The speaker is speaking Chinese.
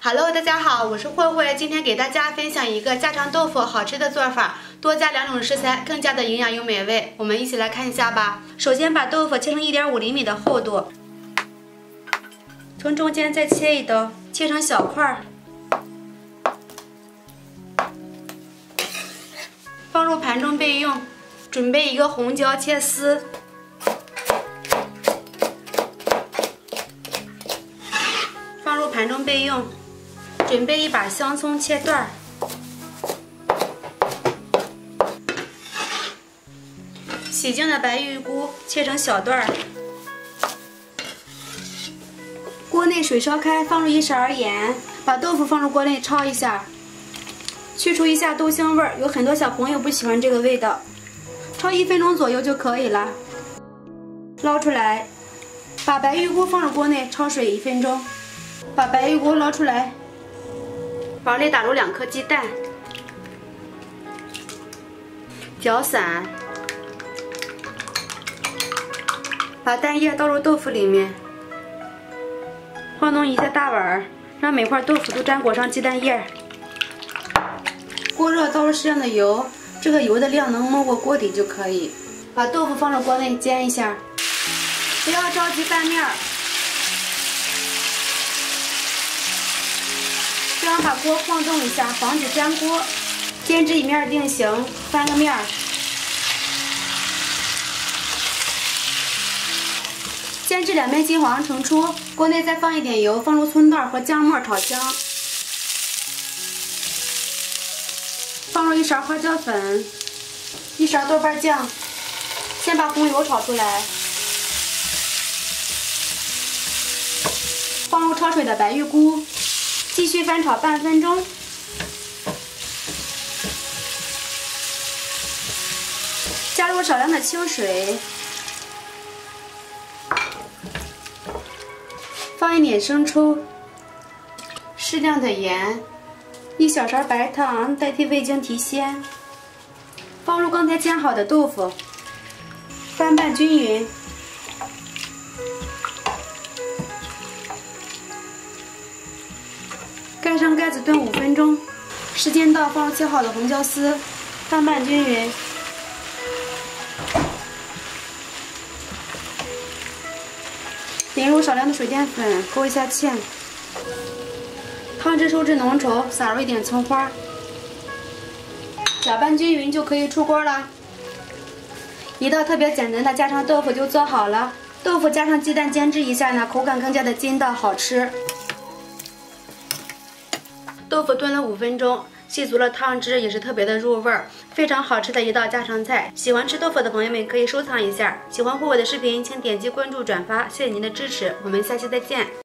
Hello， 大家好，我是慧慧，今天给大家分享一个家常豆腐好吃的做法，多加2种食材，更加的营养又美味。我们一起来看一下吧。首先把豆腐切成1.5厘米的厚度，从中间再切一刀，切成小块，放入盘中备用。准备一个红椒切丝。 放入盘中备用。准备一把香葱切段，洗净的白玉菇切成小段。锅内水烧开，放入1勺盐，把豆腐放入锅内焯一下，去除一下豆腥味儿。有很多小朋友不喜欢这个味道，焯1分钟左右就可以了。捞出来，把白玉菇放入锅内焯水1分钟。 把白玉菇捞出来，往里打入2颗鸡蛋，搅散，把蛋液倒入豆腐里面，晃动一下大碗，让每块豆腐都沾裹上鸡蛋液。锅热，倒入适量的油，这个油的量能没过锅底就可以。把豆腐放入锅内煎一下，不要着急翻面。 这样把锅晃动一下，防止粘锅。煎至一面定型，翻个面。煎至2面金黄盛出，锅内再放一点油，放入葱段和姜末炒香。放入1勺花椒粉，1勺豆瓣酱。先把红油炒出来，放入焯水的白玉菇。 继续翻炒半分钟，加入少量的清水，放一点生抽，适量的盐，1小勺白糖代替味精提鲜，放入刚才煎好的豆腐，翻拌均匀。 盖上盖子炖5分钟，时间到，放入切好的红椒丝，翻拌均匀。淋入少量的水淀粉，勾一下芡。汤汁收至浓稠，撒入一点葱花，搅拌均匀就可以出锅了。一道特别简单的家常豆腐就做好了。豆腐加上鸡蛋煎制一下呢，口感更加的筋道好吃。 豆腐炖了5分钟，吸足了汤汁，也是特别的入味儿，非常好吃的一道家常菜。喜欢吃豆腐的朋友们可以收藏一下。喜欢慧慧的视频，请点击关注、转发，谢谢您的支持，我们下期再见。